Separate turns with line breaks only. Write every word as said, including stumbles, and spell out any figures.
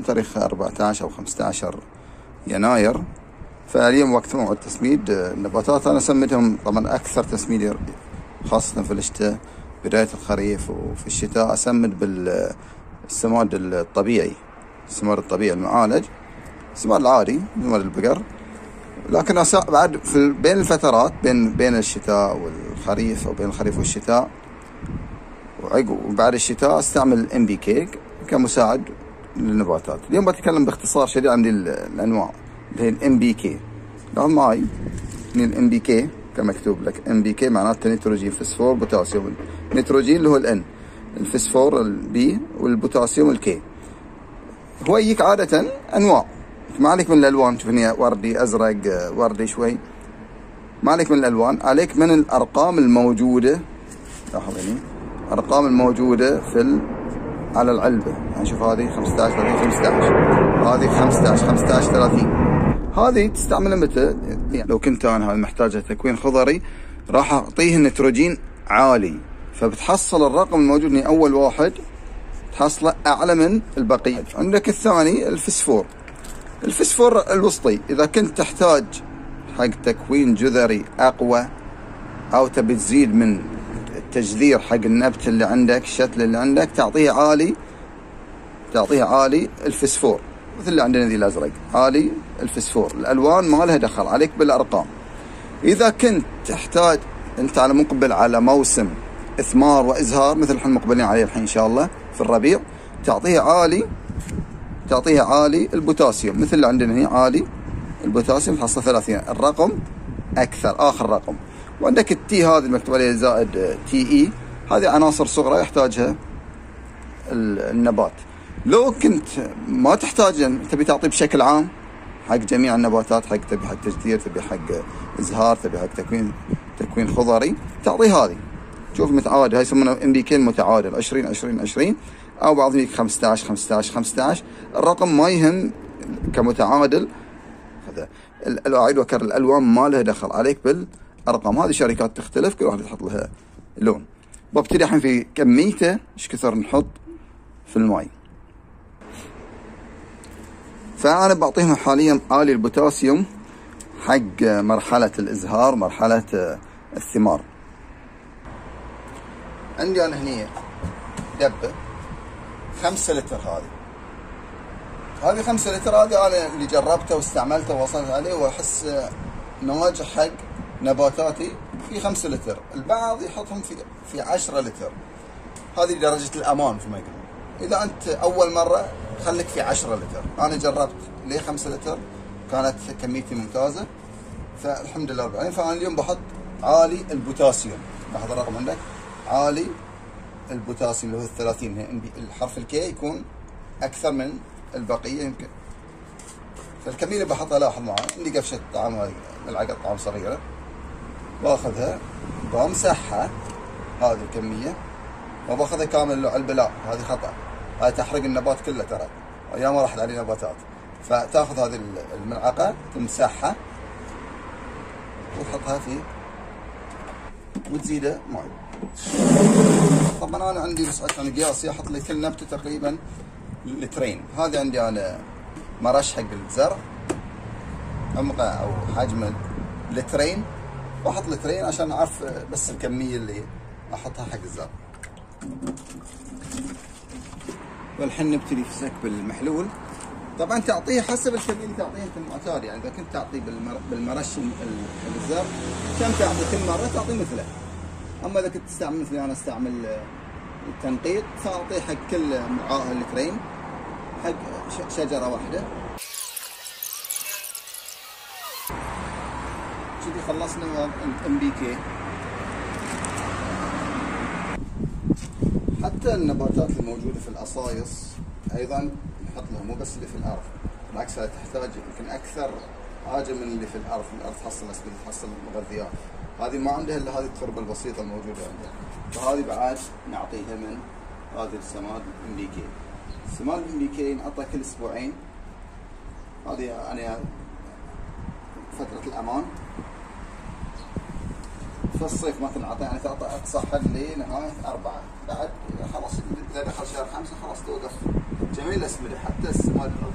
تاريخ أربعة عشر أو خمسة عشر يناير. فاليوم وقت موعد تسميد النباتات. أنا أسمدهم طبعا أكثر تسميد خاصة في الشتاء، بداية الخريف وفي الشتاء أسمد بالسماد الطبيعي، السماد الطبيعي المعالج، السماد العادي سماد البقر. لكن بعد في بين الفترات بين بين الشتاء والخريف أو بين الخريف والشتاء وبعد الشتاء استعمل إم بي كي كمساعد للنباتات. اليوم بتكلم باختصار شديد عن الأنواع اللي هي الإم بي كي. لاحظ معي من الإم بي كي كمكتوب لك إم بي كي معناته نيتروجين فسفور بوتاسيوم. نيتروجين اللي هو الإن، الفسفور البي، والبوتاسيوم الكي. هو يجيك عادة أنواع، ما عليك من الألوان. شوف هنا وردي، أزرق، وردي شوي، ما عليك من الألوان، عليك من الأرقام الموجودة. لاحظ هنا الأرقام الموجودة في ال... على العلبة. يعني شوف هذه خمسة عشر ثلاثين خمسة عشر، هذه خمسة عشر خمسة عشر ثلاثين. هذه تستعملها متى؟ يعني لو كنت أنا هذه محتاجة تكوين خضري راح أعطيه النيتروجين عالي، فبتحصل الرقم الموجود هنا أول واحد تحصله أعلى من البقية. عندك الثاني الفسفور، الفسفور الوسطي. إذا كنت تحتاج حق تكوين جذري أقوى أو تبي تزيد من التجذير حق النبت اللي عندك، الشتل اللي عندك، تعطيه عالي، تعطيه عالي الفسفور، مثل اللي عندنا ذي الأزرق، عالي الفسفور. الألوان ما لها دخل، عليك بالأرقام. إذا كنت تحتاج أنت على مقبل على موسم إثمار وإزهار مثل احنا مقبلين عليه الحين إن شاء الله في الربيع، تعطيه عالي، تعطيه عالي البوتاسيوم مثل اللي عندنا هنا، عالي البوتاسيوم تحصل ثلاثين، الرقم أكثر، آخر رقم. وعندك التي هذه المكتوب عليها زائد تي إي، هذه عناصر صغرى يحتاجها النبات. لو كنت ما تحتاج، تبي تعطيه بشكل عام حق جميع النباتات، حق تبي حق تجدير، تبي حق إزهار، تبي حق تكوين تكوين خضري، تعطيه هذه. شوف متعادل، هاي يسمونه إم بي كي المتعادل، عشرين عشرين عشرين، أو بعضهم يجيك خمسة عشر خمسة عشر خمسة عشر. الرقم ما يهم كمتعادل. هذا الأعيد وأكرر، الألوان ما لها دخل، عليك بالأرقام. هذه شركات تختلف، كل واحد يحط لها لون. ببتدي الحين في كميته ايش كثر نحط في الماء. فأنا بعطيهم حاليا عالي البوتاسيوم حق مرحلة الإزهار، مرحلة الثمار. عندي أنا هني دبة خمسة لتر، هذه هذه خمسة لتر، هذه أنا اللي جربته واستعملته ووصلت عليه وأحس نواجح حق نباتاتي في خمسة لتر. البعض يحطهم في في عشرة لتر، هذه درجة الأمان في ما يقولون. إذا أنت أول مرة خليك في عشرة لتر. أنا جربت ليه خمسة لتر، كانت كميتي ممتازة، فالحمد لله رب العالمين. فأنا اليوم بحط عالي البوتاسيوم. لاحظ الرقم عندك، عالي البوتاسيوم اللي هو الثلاثين. الحرف الكي يكون أكثر من البقية يمكن. فالكمية اللي بحطها، لاحظ معي عندي قفشة طعام، هذه ملعقة طعام صغيرة، باخذها بمسحها هذه الكمية، ما باخذها كامل علبة، لا هذه خطأ، هذه تحرق النبات كله ترى، أيام راحت عليه نباتات. فتاخذ هذه الملعقة تمسحها وتحطها في وتزيده ماء. طبعا أنا عندي بس عشان قياسي أحط لي كل نبتة تقريبا لترين. هذه عندي أنا مرش حق الزرع، عمقه أو حجم لترين، بحط لترين عشان أعرف بس الكمية اللي أحطها حق الزرع. والحين نبتدي في سكب المحلول. طبعا تعطيه حسب الكمية اللي تعطيه أنت المعتاد. يعني إذا كنت تعطيه بالمرش الزرع كم تعطي كل مرة تعطيه مثله. أما إذا كنت تستعمل مثلي أنا استعمل التنقيط، فأعطيه حق كل وعاء لترين حق شجرة واحدة. كذي خلصنا الإم بي كي. حتى النباتات الموجودة في الأصايص أيضا نحط لها، مو بس اللي في الأرض، بالعكس هذه تحتاج يمكن أكثر حاجة من اللي في الأرض. الأرض تحصل أسباب، تحصل مغذيات، هذه ما عندها إلا هذه التربة البسيطة الموجودة عندها. فهذه بعد نعطيها من هذه السماد إم بي كي. السماد إم بي كي نعطى كل أسبوعين. هذه أنا فترة الأمان. في الصيف مثلا اعطي يعني تعطي اقصى حد لنهايه اربعه، بعد خلاص اذا دخل شهر خمسه خلاص توقف جميع الاسمده حتى السماد